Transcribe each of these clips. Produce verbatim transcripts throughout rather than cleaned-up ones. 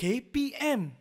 K P M.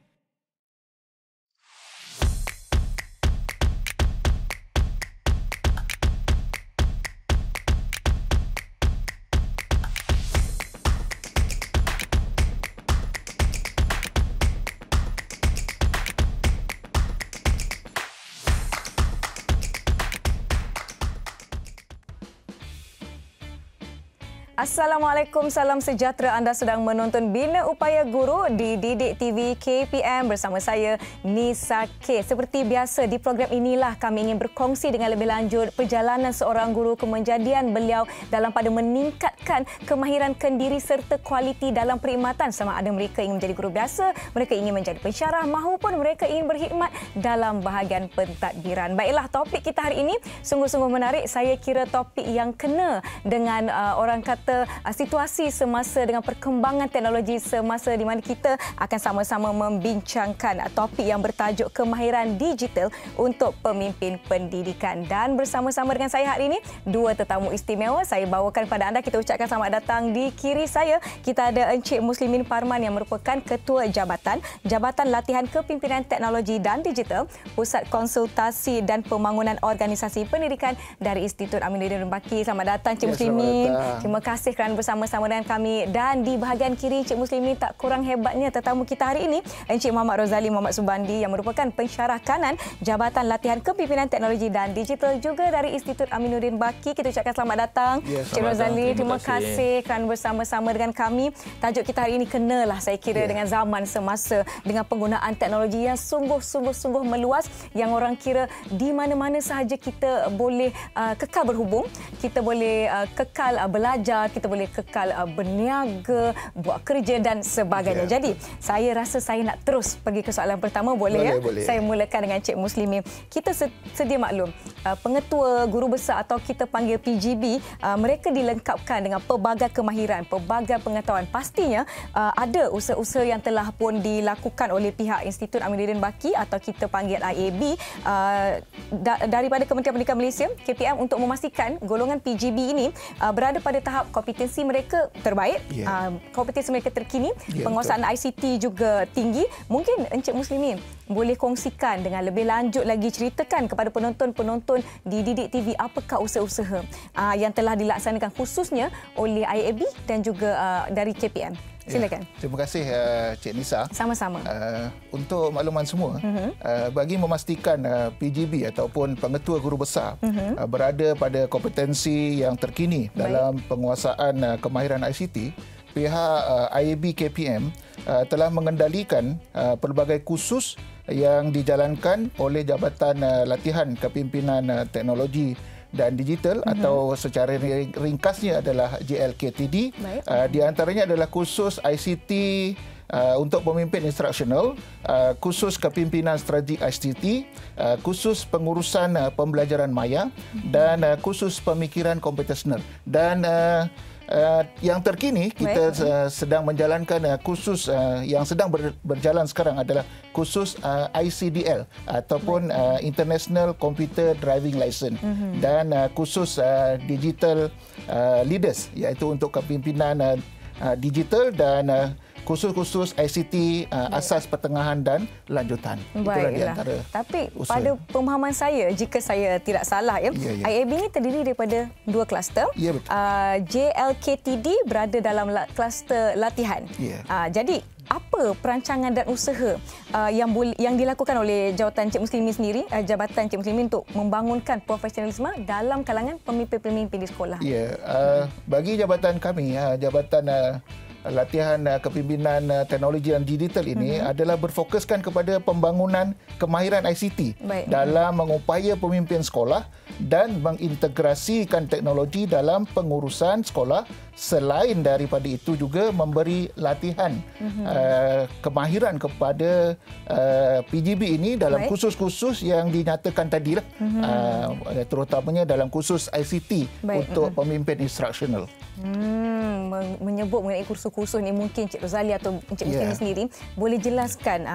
Assalamualaikum, salam sejahtera. Anda sedang menonton Bina Upaya Guru di Didik T V K P M bersama saya, Nisa K. Seperti biasa, di program inilah kami ingin berkongsi dengan lebih lanjut perjalanan seorang guru, kemenjadian beliau dalam pada meningkatkan kemahiran kendiri serta kualiti dalam perkhidmatan, sama ada mereka ingin menjadi guru biasa, mereka ingin menjadi pensyarah maupun mereka ingin berkhidmat dalam bahagian pentadbiran. Baiklah, topik kita hari ini sungguh-sungguh menarik. Saya kira topik yang kena dengan uh, orang kata situasi semasa dengan perkembangan teknologi semasa di mana kita akan sama-sama membincangkan topik yang bertajuk kemahiran digital untuk pemimpin pendidikan. Dan bersama-sama dengan saya hari ini, dua tetamu istimewa saya bawakan pada anda. Kita ucapkan selamat datang. Di kiri saya, kita ada Encik Muslimin Parman yang merupakan Ketua Jabatan Jabatan Latihan Kepimpinan Teknologi dan Digital, Pusat Konsultasi dan Pembangunan Organisasi Pendidikan dari Institut Aminuddin Baki. Selamat datang, Encik ya, Muslimin. Terima kasih Terima kasih kerana bersama-sama dengan kami. Dan di bahagian kiri Encik Muslimin, tak kurang hebatnya tetamu kita hari ini, Encik Muhammad Rozali Muhammad Subandi yang merupakan pensyarah kanan Jabatan Latihan Kepimpinan Teknologi dan Digital juga dari Institut Aminuddin Baki. Kita ucapkan selamat datang, ya, Encik Rozali. Terima, terima kasih. kasih kerana bersama-sama dengan kami. Tajuk kita hari ini kenalah saya kira ya. dengan zaman semasa, dengan penggunaan teknologi yang sungguh-sungguh meluas, yang orang kira di mana-mana sahaja kita boleh uh, kekal berhubung, kita boleh uh, kekal uh, belajar, kita boleh kekal uh, berniaga, buat kerja dan sebagainya. Yeah. Jadi, saya rasa saya nak terus pergi ke soalan pertama. Boleh, boleh ya? Boleh. Saya mulakan dengan Encik Muslimin. Kita sedia maklum, uh, pengetua, guru besar atau kita panggil P G B, uh, mereka dilengkapkan dengan pelbagai kemahiran, pelbagai pengetahuan. Pastinya uh, ada usaha-usaha yang telah pun dilakukan oleh pihak Institut Aminuddin Baki atau kita panggil I A B uh, da- daripada Kementerian Pendidikan Malaysia, K P M, untuk memastikan golongan P G B ini uh, berada pada tahap kompetensi mereka terbaik, yeah. uh, kompetensi mereka terkini, yeah, penguasaan betul. I C T juga tinggi. Mungkin Encik Muslimin boleh kongsikan dengan lebih lanjut lagi, ceritakan kepada penonton-penonton di Didik T V apakah usaha-usaha uh, yang telah dilaksanakan khususnya oleh I A B dan juga uh, dari K P M. Silakan. Ya, terima kasih uh, Cik Nisa. Sama-sama. Uh, untuk makluman semua, uh-huh. uh, bagi memastikan uh, P G B ataupun pengetua guru besar uh-huh. uh, berada pada kompetensi yang terkini Baik. dalam penguasaan uh, kemahiran I C T, pihak uh, I A B K P M uh, telah mengendalikan uh, pelbagai kursus yang dijalankan oleh Jabatan uh, Latihan Kepimpinan uh, Teknologi dan Digital, mm-hmm. atau secara ringkasnya adalah J L K T D. Uh, di antaranya adalah kursus I C T uh, untuk pemimpin instruksional, uh, kursus kepimpinan strategi I C T, uh, kursus pengurusan uh, pembelajaran maya, mm-hmm. dan uh, kursus pemikiran komputasional. Dan uh, Uh, yang terkini kita uh, sedang menjalankan uh, kursus uh, yang sedang ber, berjalan sekarang adalah kursus uh, I C D L ataupun uh, International Computer Driving License, mm-hmm. dan uh, kursus uh, Digital uh, Leaders, iaitu untuk kepimpinan uh, uh, digital, dan uh, kursus-kursus I C T uh, asas pertengahan dan lanjutan. Itulah di antara. Tapi usaha. pada pemahaman saya, jika saya tidak salah ya, ya, ya. I A B ini terdiri daripada dua kluster. Ya, betul. Uh, J L K T D berada dalam la- kluster latihan. Ya. Uh, jadi apa perancangan dan usaha uh, yang bul- yang dilakukan oleh Jawatan Encik Muslimin sendiri, uh, Jabatan Encik Muslimin, untuk membangunkan profesionalisme dalam kalangan pemimpin-pemimpin di sekolah? Ya, uh, bagi jabatan kami, uh, Jabatan uh, Latihan uh, Kepimpinan uh, Teknologi dan Digital ini uh-huh. adalah berfokuskan kepada pembangunan kemahiran I C T Baik. dalam mengupaya pemimpin sekolah dan mengintegrasikan teknologi dalam pengurusan sekolah. Selain daripada itu juga memberi latihan uh-huh. uh, kemahiran kepada uh, P G B ini dalam Baik. kursus-kursus yang dinyatakan tadi lah, uh-huh. uh, terutamanya dalam kursus I C T Baik. untuk uh-huh. pemimpin instruksional. Hmm, menyebut mengenai kursus-kursus ni, mungkin Encik Rozali atau Encik Muslimin yeah. sendiri boleh jelaskan uh,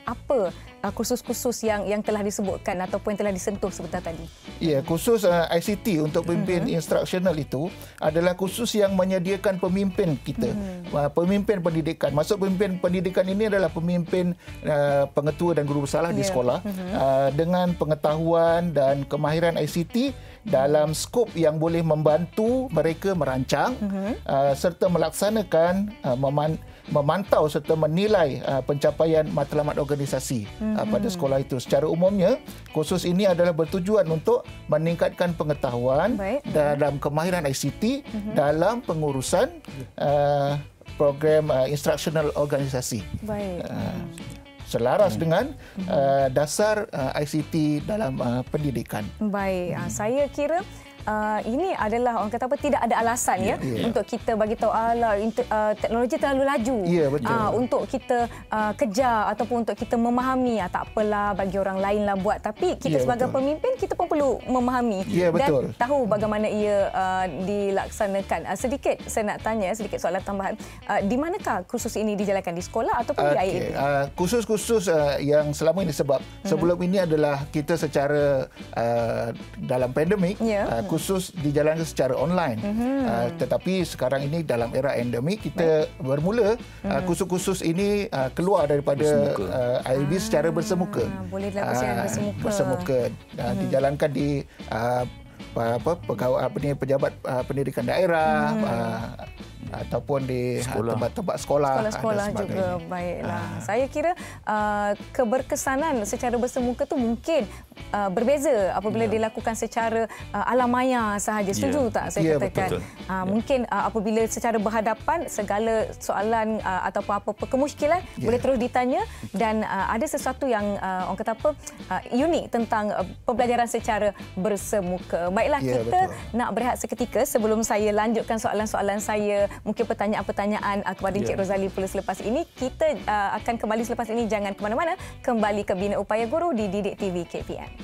apa uh, kursus-kursus yang yang telah disebutkan ataupun yang telah disentuh sebentar tadi? Ya, kursus uh, I C T untuk pemimpin uh-huh. instruksional itu adalah kursus yang menyediakan pemimpin kita, uh-huh. uh, pemimpin pendidikan. Maksud pemimpin pendidikan ini adalah pemimpin uh, pengetua dan guru besar yeah. di sekolah uh-huh. uh, dengan pengetahuan dan kemahiran I C T dalam skop yang boleh membantu mereka merancang uh-huh. uh, serta melaksanakan uh, meman- memantau serta menilai uh, pencapaian matlamat organisasi uh-huh. uh, pada sekolah itu. Secara umumnya, kursus ini adalah bertujuan untuk meningkatkan pengetahuan Baik. dalam kemahiran I C T uh-huh. dalam pengurusan uh, program uh, instruksional organisasi. Baik. Uh, selaras hmm. dengan uh, dasar uh, I C T dalam uh, pendidikan. Baik, hmm. saya kira Uh, ini adalah orang kata apa tidak ada alasan yeah, ya yeah. untuk kita bagi tahu ala uh, teknologi terlalu laju yeah, betul. Uh, untuk kita uh, kejar ataupun untuk kita memahami uh, tak apalah bagi orang lainlah buat, tapi kita yeah, sebagai betul. pemimpin kita pun perlu memahami yeah, dan tahu bagaimana ia uh, dilaksanakan. Uh, sedikit saya nak tanya sedikit soalan tambahan, uh, di manakah kursus ini dijalankan, di sekolah ataupun okay. di I A B? Uh, kursus-kursus uh, yang selama ini sebab uh-huh. sebelum ini adalah kita secara uh, dalam pandemik yeah. uh, khusus dijalankan secara online. Mm-hmm. Uh, tetapi sekarang ini dalam era endemik kita Baik. bermula mm-hmm. uh, kursus-kursus ini uh, keluar daripada uh, I A B ah, secara bersemuka. Boleh dilakukan secara bersemuka. Bersemuka. Uh, mm-hmm. Dijalankan di uh, apa pegawai apa ni pejabat uh, pendidikan daerah mm. uh, ataupun di sekolah. tempat-tempat sekolah. Sekolah-sekolah juga. Baiklah. Ah. Saya kira uh, keberkesanan secara bersemuka tu mungkin uh, berbeza apabila yeah. dilakukan secara uh, alam maya sahaja. Setuju yeah. tak saya yeah, katakan? Betul. Uh, yeah. Mungkin uh, apabila secara berhadapan segala soalan uh, ataupun apa-apa kemusykilan yeah. boleh terus ditanya dan uh, ada sesuatu yang uh, orang kata apa uh, unik tentang uh, pembelajaran secara bersemuka. Baiklah, yeah, kita betul. nak berehat seketika sebelum saya lanjutkan soalan-soalan saya, mungkin pertanyaan-pertanyaan uh, kepada Encik yeah. Rozali pula selepas ini. Kita uh, akan kembali selepas ini, jangan ke mana-mana. Kembali ke Bina Upaya Guru di Didik T V K P M.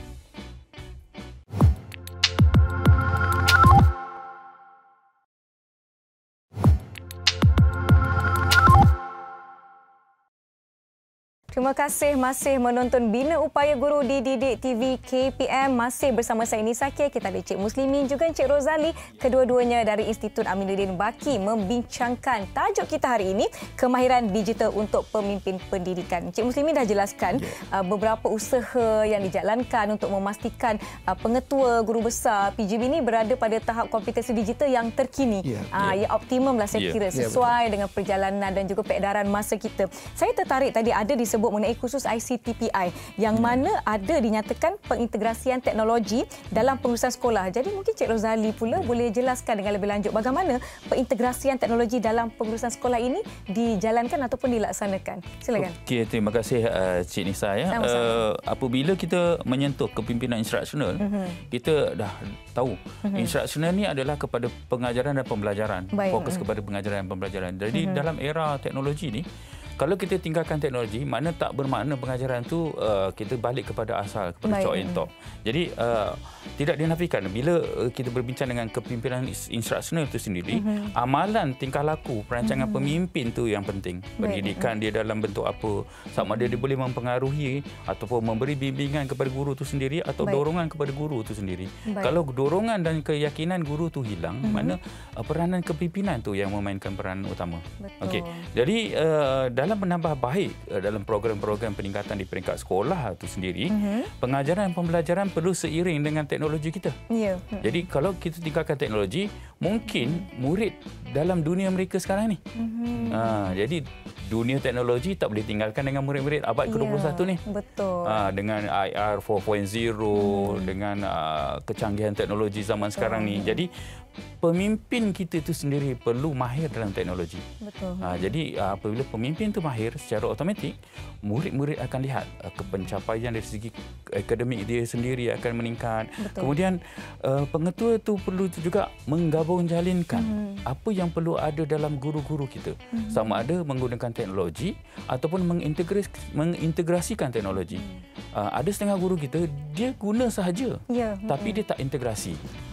Terima kasih masih menonton Bina Upaya Guru di Didik T V K P M. Masih bersama saya Nisa K. Kita ada Encik Muslimin juga Encik Rozali. Kedua-duanya dari Institut Aminuddin Baki membincangkan tajuk kita hari ini, kemahiran digital untuk pemimpin pendidikan. Encik Muslimin dah jelaskan yeah. uh, beberapa usaha yang dijalankan untuk memastikan uh, pengetua guru besar P G B ini berada pada tahap kompetensi digital yang terkini. Yeah. Uh, yeah. Yang optimum lah saya yeah. kira sesuai yeah, dengan perjalanan dan juga peredaran masa kita. Saya tertarik tadi ada disebut mengenai khusus I C T P I yang hmm. mana ada dinyatakan pengintegrasian teknologi dalam pengurusan sekolah. Jadi mungkin Cik Rozali pula hmm. boleh jelaskan dengan lebih lanjut bagaimana pengintegrasian teknologi dalam pengurusan sekolah ini dijalankan ataupun dilaksanakan. Silakan. Okey, terima kasih uh, Cik Nisa ya. Uh, apabila kita menyentuh kepimpinan instruksional, hmm. kita dah tahu hmm. instruksional ni adalah kepada pengajaran dan pembelajaran. Baik. Fokus hmm. kepada pengajaran dan pembelajaran. Jadi hmm. dalam era teknologi ni, kalau kita tinggalkan teknologi, mana tak bermakna pengajaran tu uh, kita balik kepada asal, kepada chalk and talk. Jadi uh, tidak dinafikan bila uh, kita berbincang dengan kepimpinan instruksional itu sendiri, mm-hmm. amalan tingkah laku perancangan mm-hmm. pemimpin tu yang penting. Pendidikan mm-hmm. dia dalam bentuk apa, sama ada dia boleh mempengaruhi ataupun memberi bimbingan kepada guru tu sendiri atau Baik. dorongan kepada guru tu sendiri. Baik. Kalau dorongan dan keyakinan guru tu hilang, mm-hmm. mana uh, peranan kepimpinan tu yang memainkan peranan utama. Okey. Jadi uh, dalam menambah baik uh, dalam program-program peningkatan di peringkat sekolah itu sendiri, uh-huh. pengajaran dan pembelajaran perlu seiring dengan teknologi kita. Yeah. Uh-huh. Jadi kalau kita tinggalkan teknologi, mungkin murid dalam dunia mereka sekarang ni. Uh-huh. Uh, jadi dunia teknologi tak boleh tinggalkan dengan murid-murid abad ke dua puluh satu ni. Betul. Uh, dengan I R empat titik kosong, hmm. dengan uh, kecanggihan teknologi zaman Betul. sekarang ni. Jadi pemimpin kita itu sendiri perlu mahir dalam teknologi. Betul. Uh, jadi uh, apabila pemimpin itu mahir, secara automatik murid-murid akan lihat uh, pencapaian dari segi akademik dia sendiri akan meningkat. Betul. Kemudian uh, pengetua itu perlu juga menggabung jalinkan hmm. apa yang perlu ada dalam guru-guru kita. Hmm. Sama ada menggunakan teknologi ataupun mengintegras, mengintegrasikan teknologi. Hmm. Uh, ada setengah guru kita dia guna sahaja, ya. tapi hmm. dia tak integrasi.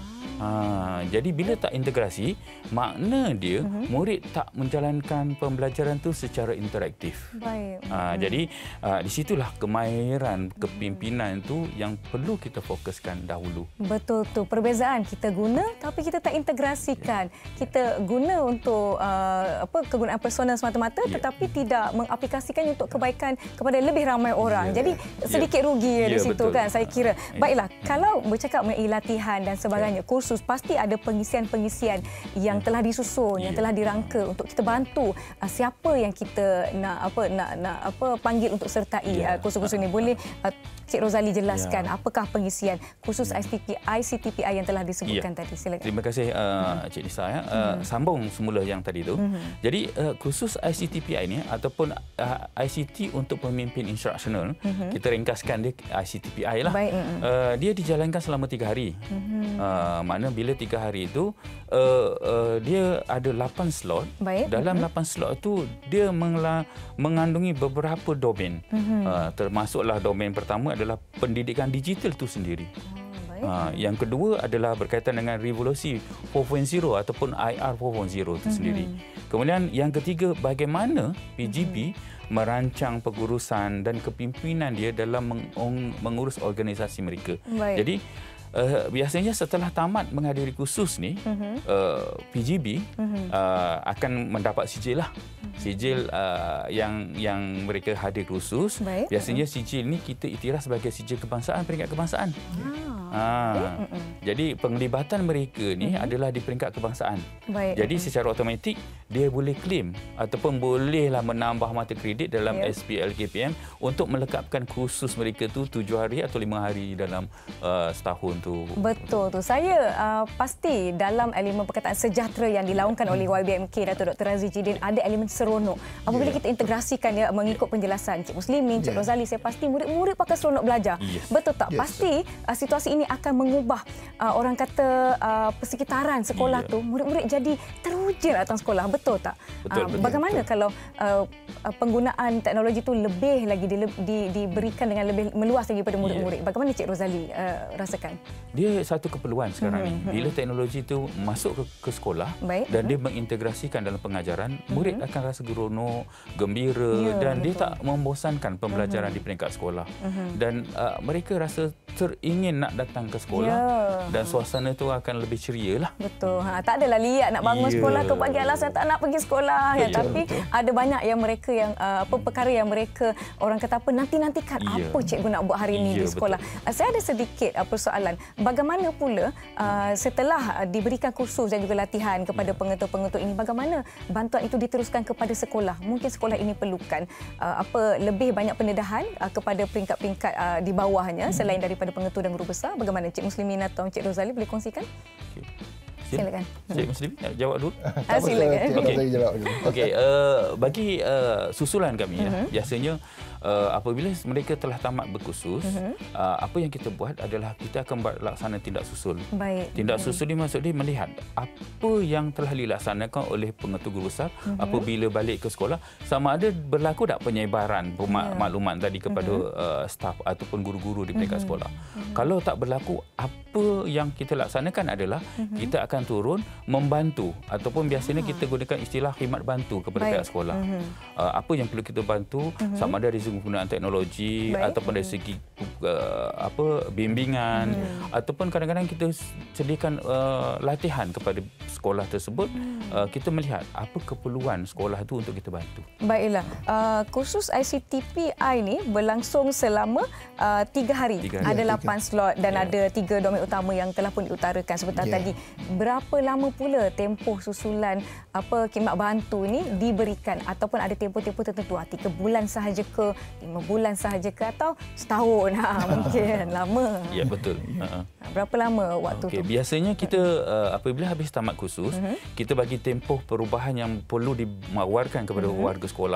Ha, jadi bila tak integrasi, makna dia uh-huh. murid tak menjalankan pembelajaran tu secara interaktif. Baik. Ha, hmm. Jadi uh, di situlah kemahiran kepimpinan tu yang perlu kita fokuskan dahulu. Betul tu. Perbezaan kita guna tapi kita tak integrasikan. Yeah. Kita guna untuk uh, apa kegunaan personal semata-mata yeah. tetapi tidak mengaplikasikannya untuk kebaikan kepada lebih ramai orang. Yeah. Jadi sedikit yeah. rugi yeah, di situ betul. Kan saya kira. Yeah. Baiklah, kalau bercakap mengenai latihan dan sebagainya, yeah. kursus pasti ada pengisian-pengisian yang telah disusun, yeah. yang telah dirangka untuk kita bantu uh, siapa yang kita nak apa nak nak apa panggil untuk sertai yeah. uh, kursus-kursus ini. Boleh uh, Cik Rozali jelaskan yeah. apakah pengisian kursus I C T P I yang telah disebutkan yeah. tadi. Silakan. Terima kasih uh, Cik Nisa ya. Uh, hmm. Sambung semula yang tadi tu. Hmm. Jadi uh, kursus I C T P I ni ataupun uh, I C T untuk pemimpin instruksional, hmm. kita ringkaskan dia I C T P I lah. Baik. Uh, dia dijalankan selama tiga hari. Hmm. Uh, mana bila tiga hari itu uh, uh, dia ada lapan slot. Baik. Dalam mm-hmm. lapan slot itu dia mengla, mengandungi beberapa domain. Mm-hmm. Uh, termasuklah domain pertama adalah pendidikan digital itu sendiri. Oh, uh, yang kedua adalah berkaitan dengan revolusi empat titik kosong ataupun I R empat titik kosong itu mm-hmm. sendiri. Kemudian yang ketiga, bagaimana P G B mm-hmm. merancang pengurusan dan kepimpinan dia dalam meng- mengurus organisasi mereka. Baik. Jadi Uh, biasanya setelah tamat menghadiri kursus ni, uh-huh. uh, P G B uh-huh. uh, akan mendapat sijil lah. Uh-huh. Sijil uh, yang yang mereka hadir kursus. Baik. Biasanya sijil ni kita iktiraf sebagai sijil kebangsaan, peringkat kebangsaan. Uh-huh. Ha. Uh-huh. Jadi penglibatan mereka ni uh-huh. adalah di peringkat kebangsaan. Baik. Jadi uh-huh. secara automatik dia boleh claim ataupun bolehlah menambah mata kredit dalam yeah. S P L K P M untuk melekapkan kursus mereka tu tujuh hari atau lima hari dalam uh, setahun tu. Betul tu. Saya uh, pasti dalam elemen perkataan sejahtera yang dilaungkan oleh Y B M K Datuk Doktor Razzie Jidin ada elemen seronok. Apabila yeah. kita integrasikan ya mengikut penjelasan Cik Muslimin, Cik yeah. Rozali, saya pasti murid-murid pakai seronok belajar. Yes. Betul tak? Yes. Pasti uh, situasi ini akan mengubah uh, orang kata uh, persekitaran sekolah yeah. tu, murid-murid jadi teruja datang sekolah. Betul tak? Betul, uh, betul, bagaimana betul. Kalau uh, penggunaan teknologi itu lebih lagi di, di, diberikan dengan lebih meluas lagi pada murid-murid? Yeah. Bagaimana Cik Rozali uh, rasakan? Dia satu keperluan sekarang mm-hmm. ni. Bila teknologi itu masuk ke, ke sekolah Baik. dan mm-hmm. dia mengintegrasikan dalam pengajaran, mm-hmm. murid akan rasa geronok, gembira yeah, dan betul. Dia tak membosankan pembelajaran mm-hmm. di peringkat sekolah. Mm-hmm. Dan uh, mereka rasa teringin nak datang ke sekolah yeah. dan suasana itu akan lebih ceria lah. Betul. Ha, tak adalah liat nak bangun yeah. sekolah tu pagi alasan tak nak pergi sekolah. Ya, yeah, tapi betul. Ada banyak yang mereka yang uh, apa perkara yang mereka orang kata apa nanti-nantikan yeah. apa cikgu nak buat hari ini yeah, di sekolah. Uh, saya ada sedikit uh, persoalan. Bagaimana pula uh, setelah uh, diberikan kursus dan juga latihan kepada yeah. pengetua-pengetua ini, bagaimana bantuan itu diteruskan kepada sekolah? Mungkin sekolah ini perlukan uh, apa lebih banyak pendedahan uh, kepada peringkat-peringkat uh, di bawahnya hmm. selain daripada pengetua dan guru besar. Bagaimana Cik Muslimin atau Cik Rozali boleh kongsikan? Okay. Silakan. Cik Muslimin jawab dulu. Ah, silakan. Okey. Okey, uh, bagi uh, susulan kami uh-huh. ya, biasanya uh, apabila mereka telah tamat berkursus, uh-huh. uh, apa yang kita buat adalah kita akan buat laksana tindak susul. Baik. Tindak susul ni maksud dia melihat apa yang telah dilaksanakan oleh pengetua guru besar uh-huh. apabila balik ke sekolah, sama ada berlaku tak penyebaran yeah. maklumat tadi kepada uh-huh. uh, staf ataupun guru-guru di peringkat uh-huh. sekolah. Uh-huh. Kalau tak berlaku, apa yang kita laksanakan adalah uh-huh. kita akan turun membantu ataupun biasanya kita gunakan istilah khidmat bantu kepada Baik. Pihak sekolah. Uh-huh. Uh, apa yang perlu kita bantu uh-huh. sama ada dari segi penggunaan teknologi Baik. Ataupun dari segi uh, apa bimbingan uh-huh. ataupun kadang-kadang kita sediakan uh, latihan kepada sekolah tersebut. Uh-huh. Uh, kita melihat apa keperluan sekolah itu untuk kita bantu. Baiklah. Uh, kursus I C T P I ini berlangsung selama uh, tiga hari. Tiga hari. Ada lapan slot dan yeah. ada tiga domain utama yang telah pun diutarakan sebentar yeah. tadi. Berapa lama pula tempoh susulan apa khidmat bantu ini diberikan ataupun ada tempoh-tempoh tertentu? Tiga bulan sahaja ke, lima bulan sahaja ke atau setahun? Ha, mungkin lama. Ya, betul. Uh-huh. Berapa lama waktu okay. tu? Biasanya kita uh, apabila habis tamat kursus, uh-huh. kita bagi tempoh perubahan yang perlu diwawarkan kepada uh-huh. warga sekolah.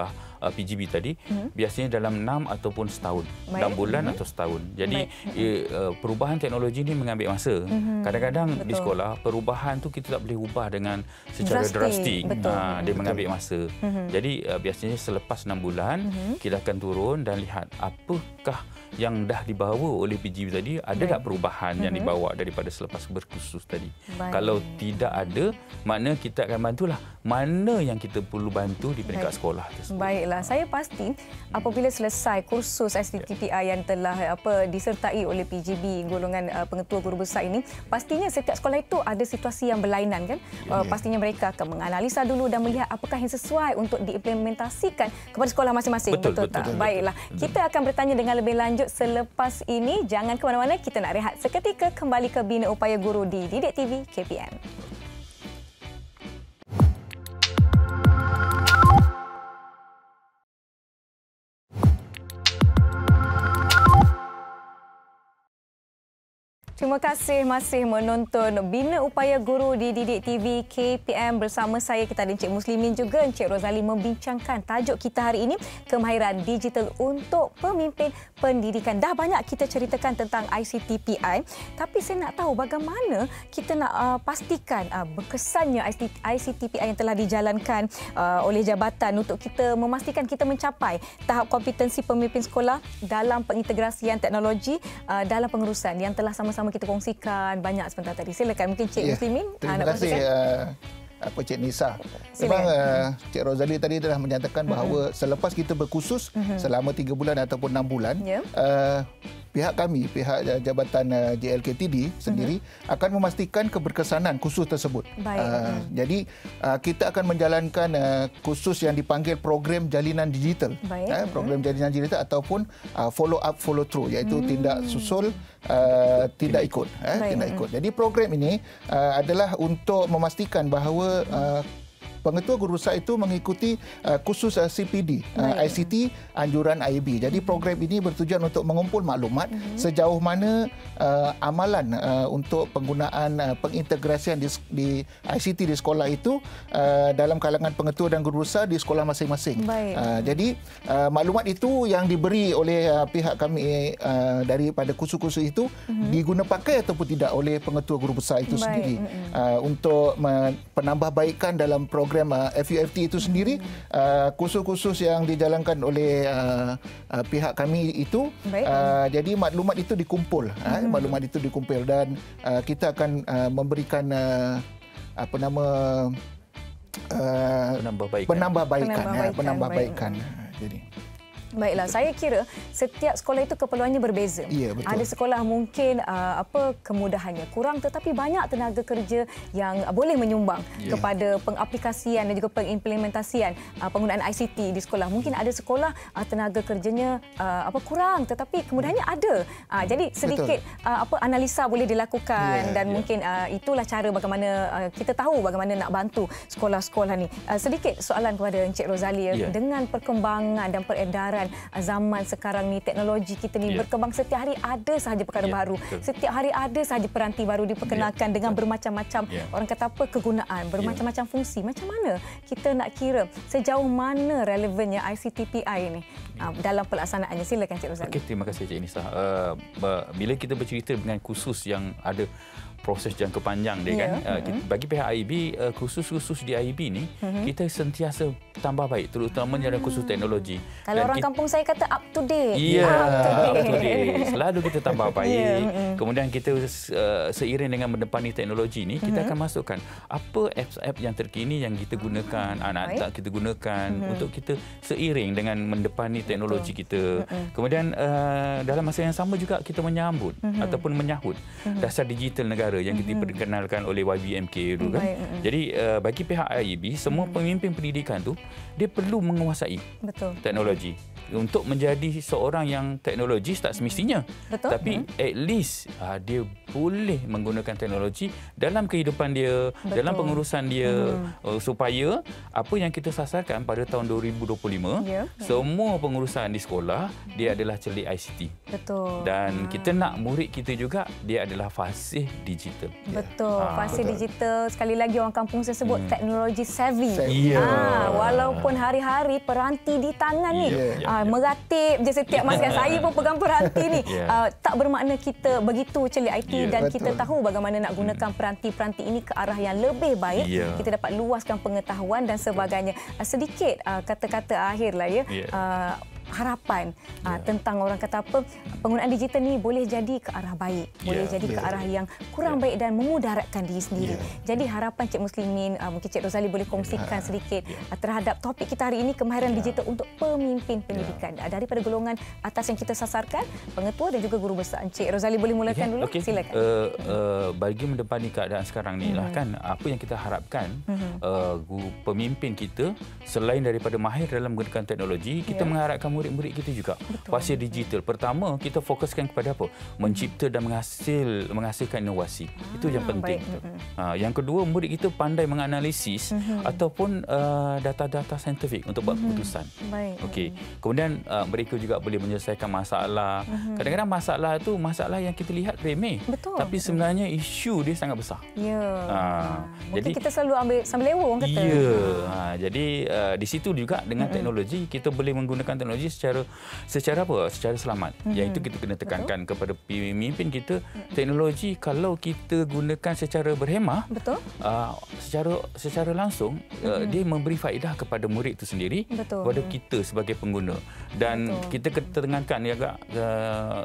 uh, P G B tadi, hmm. biasanya dalam enam ataupun setahun. Baik. enam bulan hmm. atau setahun. Jadi eh, uh, perubahan teknologi ini mengambil masa. Hmm. Kadang-kadang di sekolah, perubahan tu kita tak boleh ubah dengan secara drastik. Betul. Ha, dia Betul. mengambil masa. Hmm. Jadi uh, biasanya selepas enam bulan, hmm. kita akan turun dan lihat apakah yang dah dibawa oleh P G B tadi, ada tak perubahan mm-hmm. yang dibawa daripada selepas berkursus tadi. Baik. Kalau tidak ada, makna kita akan bantulah mana yang kita perlu bantu di peringkat Baik. sekolah tersebut. Baiklah, saya pasti apabila selesai kursus S T T P I yang telah apa disertai oleh P G B golongan uh, pengetua guru besar ini, pastinya setiap sekolah itu ada situasi yang berlainan kan. Uh, yeah. Pastinya mereka akan menganalisa dulu dan melihat apakah yang sesuai untuk diimplementasikan kepada sekolah masing-masing. Betul, betul, betul tak? Betul, Baiklah, betul. Kita akan bertanya dengan lebih lanjut selepas ini. Jangan ke mana-mana, kita nak rehat seketika, kembali ke Bina Upaya Guru di Didik T V K P M. Terima kasih masih menonton Bina Upaya Guru di Didik T V K P M bersama saya. Kita ada Encik Muslimin juga, Encik Rozali, membincangkan tajuk kita hari ini, kemahiran digital untuk pemimpin pendidikan. Dah banyak kita ceritakan tentang I C T P I, tapi saya nak tahu bagaimana kita nak uh, pastikan uh, berkesannya I C T P I yang telah dijalankan uh, oleh jabatan untuk kita memastikan kita mencapai tahap kompetensi pemimpin sekolah dalam pengintegrasian teknologi uh, dalam pengurusan yang telah sama-sama kita kongsikan banyak sebentar tadi. Silakan mungkin Cik ya, Muslimin. Terima kasih uh, apa Cik Nisa. Memang uh, Cik Rozali tadi telah menyatakan bahawa uh-huh. selepas kita berkursus uh-huh. selama tiga bulan ataupun enam bulan, yeah. uh, pihak kami, pihak Jabatan uh, J L K T D sendiri uh-huh. akan memastikan keberkesanan kursus tersebut. Baik. Uh, uh-huh. Jadi uh, kita akan menjalankan uh, kursus yang dipanggil program jalinan digital. Uh, program uh-huh. jalinan digital ataupun uh, follow up follow through, iaitu hmm. tindak susul uh, tidak ikut. Uh, tidak ikut. Jadi program ini uh, adalah untuk memastikan bahawa uh, pengetua guru besar itu mengikuti uh, kursus uh, C P D, uh, I C T anjuran I B. Jadi program ini bertujuan untuk mengumpul maklumat uh-huh. sejauh mana uh, amalan uh, untuk penggunaan uh, pengintegrasian di, di I C T di sekolah itu uh, dalam kalangan pengetua dan guru besar di sekolah masing-masing. Uh, jadi uh, maklumat itu yang diberi oleh uh, pihak kami uh, daripada kursus-kursus itu uh-huh. diguna pakai ataupun tidak oleh pengetua guru besar itu Baik. sendiri uh-huh. uh, untuk penambahbaikan dalam program F U F T itu sendiri. uh, kursus-kursus yang dijalankan oleh uh, uh, pihak kami itu uh, jadi maklumat itu dikumpul uh, maklumat itu dikumpul dan uh, kita akan uh, memberikan uh, apa nama uh, penambahbaikan penambahbaikan penambahbaikan, uh, penambahbaikan. Uh, jadi Baiklah, saya kira setiap sekolah itu keperluannya berbeza. Ya, betul. Ada sekolah mungkin uh, apa kemudahannya kurang, tetapi banyak tenaga kerja yang uh, boleh menyumbang ya. kepada pengaplikasian dan juga pengimplementasian uh, penggunaan I C T di sekolah. Mungkin ada sekolah uh, tenaga kerjanya uh, apa kurang, tetapi kemudahannya ada. Uh, jadi sedikit uh, apa analisa boleh dilakukan ya, dan ya. mungkin uh, itulah cara bagaimana uh, kita tahu bagaimana nak bantu sekolah-sekolah ni. Uh, sedikit soalan kepada Encik Rozali ya. dengan perkembangan dan peredaran zaman sekarang ni, teknologi kita ni yeah. berkembang, setiap hari ada sahaja perkara yeah, baru. Betul. Setiap hari ada sahaja peranti baru diperkenalkan yeah, dengan betul. bermacam-macam yeah. orang kata apa kegunaan, bermacam-macam yeah. fungsi. Macam mana kita nak kira sejauh mana relevannya I C T P I ini yeah. uh, dalam pelaksanaannya? Silakan Cik Rozali. Okay, terima kasih Cik Nisa. Uh, bila kita bercerita dengan kursus yang ada proses jangka panjang dia yeah. kan, uh, kita, bagi pihak I B, uh, kursus-kursus di I B ni mm-hmm. kita sentiasa tambah baik, terutama dalam kursus teknologi. Kalau dan orang kita, kampung saya kata up to date. Ya, yeah, up to date. Selalu kita tambah baik. Yeah. Mm-hmm. Kemudian kita uh, seiring dengan mendepani teknologi ni, kita mm-hmm. akan masukkan apa apps-apps yang terkini yang kita gunakan, mm-hmm. anak tak kita gunakan mm-hmm. untuk kita seiring dengan mendepani teknologi Betul. kita. Mm-hmm. Kemudian uh, dalam masa yang sama juga kita menyambut mm-hmm. ataupun menyahut mm-hmm. dasar digital negara yang mm-hmm. diperkenalkan oleh Y B M K dulu kan. Mm-hmm. Jadi uh, bagi pihak I B, semua mm-hmm. pemimpin pendidikan tu dia perlu menguasai Betul. teknologi. Untuk menjadi seorang yang teknologis tak semestinya. Betul. Tapi mm-hmm. at least uh, dia boleh menggunakan teknologi dalam kehidupan dia, betul, dalam pengurusan dia, hmm. supaya apa yang kita sasarkan pada tahun dua ribu dua puluh lima, yeah. semua pengurusan di sekolah dia adalah celik I C T. Betul. Dan ha. kita nak murid kita juga dia adalah fasih digital. Betul, ha. fasih digital. Sekali lagi orang kampung saya sebut hmm. teknologi savvy. Yeah. Ha. Walaupun hari-hari peranti di tangan ni, yeah. ha. meratip je setiap masa. Saya pun pegang peranti ni. Yeah. Uh, tak bermakna kita begitu celik I T, yeah. dan betul, kita tahu bagaimana nak gunakan peranti-peranti ini ke arah yang lebih baik. Yeah. Kita dapat luaskan pengetahuan dan sebagainya. Uh, sedikit uh, kata-kata akhir lah ya. Yeah. Uh, harapan yeah. uh, tentang orang kata apa, penggunaan digital ni boleh jadi ke arah baik, boleh yeah. jadi yeah. ke arah yang kurang yeah. baik dan memudaratkan diri sendiri. Yeah. Jadi harapan Cik Muslimin, uh, mungkin Cik Rozali boleh kongsikan yeah. sedikit yeah. uh, terhadap topik kita hari ini, kemahiran yeah. digital untuk pemimpin pendidikan. Yeah. Uh, daripada golongan atas yang kita sasarkan, pengetua dan juga guru besar. Cik Rozali boleh mulakan yeah. dulu. Okay. Silakan. Uh, uh, bagi mendepani keadaan sekarang ni mm-hmm. lah kan, apa yang kita harapkan mm-hmm. uh, guru pemimpin kita selain daripada mahir dalam menggunakan teknologi, kita yeah. mengharapkan murid-murid kita juga fasih digital. Pertama, kita fokuskan kepada apa? Mencipta dan menghasil menghasilkan inovasi. Ah, itu yang penting. Ha, yang kedua, murid kita pandai menganalisis uh-huh. ataupun uh, data-data saintifik untuk buat keputusan. Baik. Okey. Kemudian uh, mereka juga boleh menyelesaikan masalah. Uh-huh. Kadang-kadang masalah itu masalah yang kita lihat remeh. Betul. Tapi sebenarnya isu dia sangat besar. Ya. Ha, mungkin jadi kita selalu ambil sambil lewa orang kata. Ya. Ha, jadi uh, di situ juga dengan uh-huh. teknologi kita boleh menggunakan teknologi secara secara apa? Secara selamat. Mm-hmm. Yang itu kita kena tekankan betul. Kepada pemimpin kita, mm-hmm. teknologi kalau kita gunakan secara berhemah, betul. Uh, secara secara langsung mm-hmm. uh, dia memberi faedah kepada murid itu sendiri, betul. Kepada kita sebagai pengguna. Dan betul. Kita ketengakan ya agak uh,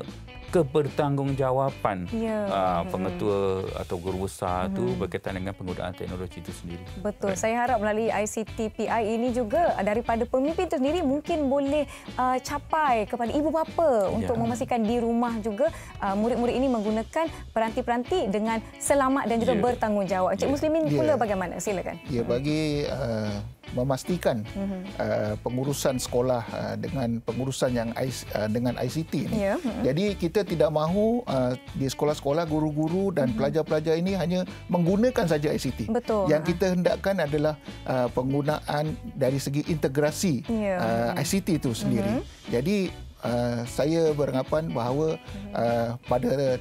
kebertanggungjawapan ya. uh, pengetua hmm. atau guru besar itu hmm. berkaitan dengan penggunaan teknologi itu sendiri. Betul. Right. Saya harap melalui I C T P I ini juga daripada pemimpin itu sendiri mungkin boleh uh, capai kepada ibu bapa ya. Untuk memastikan di rumah juga uh, murid-murid ini menggunakan peranti-peranti dengan selamat dan juga ya. Bertanggungjawab. Encik ya. Muslimin ya. Pula bagaimana? Silakan. Ya, bagi uh, memastikan uh-huh. uh, pengurusan sekolah uh, dengan pengurusan yang I, uh, dengan I C T ini. Yeah. Uh-huh. Jadi kita tidak mahu uh, di sekolah-sekolah guru-guru dan uh-huh. pelajar-pelajar ini hanya menggunakan saja I C T. Betul. Yang kita hendakkan adalah uh, penggunaan dari segi integrasi yeah. uh, I C T itu sendiri. Uh-huh. Jadi uh, saya beranggapan bahawa uh, pada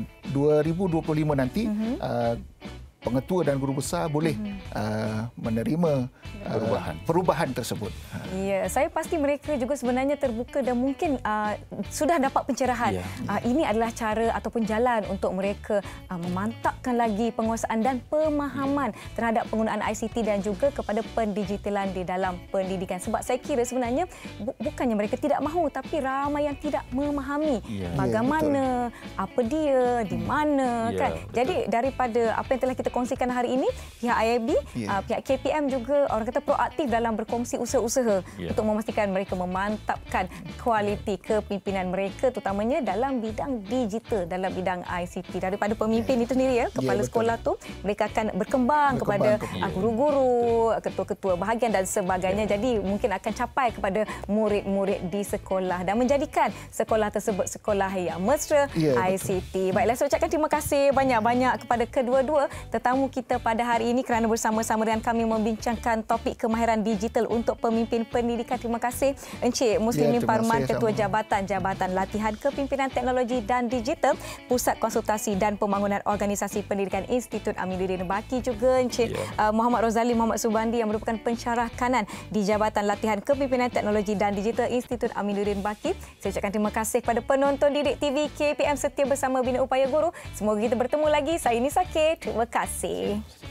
dua ribu dua puluh lima nanti uh-huh. uh, pengetua dan guru besar boleh hmm. uh, menerima uh, perubahan perubahan tersebut. Ya, saya pasti mereka juga sebenarnya terbuka dan mungkin uh, sudah dapat pencerahan. Ya. Uh, ini adalah cara ataupun jalan untuk mereka uh, memantapkan lagi penguasaan dan pemahaman ya. Terhadap penggunaan I C T dan juga kepada pendigitalan di dalam pendidikan. Sebab saya kira sebenarnya bu- bukannya mereka tidak mahu, tapi ramai yang tidak memahami ya. Bagaimana, ya, apa dia, di mana ya, kan. Betul. Jadi daripada apa yang telah kita kongsikan hari ini, pihak I I B, yeah. uh, pihak K P M juga orang kata proaktif dalam berkongsi usaha-usaha yeah. untuk memastikan mereka memantapkan kualiti kepimpinan mereka terutamanya dalam bidang digital, dalam bidang I C T. Daripada pemimpin yeah. itu sendiri ya, kepala yeah, sekolah tu mereka akan berkembang, berkembang kepada ke, guru-guru, ketua-ketua bahagian dan sebagainya. Yeah. Jadi mungkin akan capai kepada murid-murid di sekolah dan menjadikan sekolah tersebut sekolah yang mesra yeah, I C T. Betul. Baiklah, saya ucapkan terima kasih banyak-banyak kepada kedua-dua tetamu kita pada hari ini kerana bersama-sama dengan kami membincangkan topik kemahiran digital untuk pemimpin pendidikan. Terima kasih Encik Muslimin ya, Parman, Ketua Jabatan Jabatan Latihan Kepimpinan Teknologi dan Digital, Pusat Konsultasi dan Pembangunan Organisasi Pendidikan Institut Aminuddin Baki, juga Encik ya. uh, Muhammad Rozali Muhammad Subandi yang merupakan pensyarah kanan di Jabatan Latihan Kepimpinan Teknologi dan Digital Institut Aminuddin Baki. Saya ucapkan terima kasih kepada penonton Didik T V K P M setia bersama Bina Upaya Guru. Semoga kita bertemu lagi. Saya Nisa K. Terima kasih.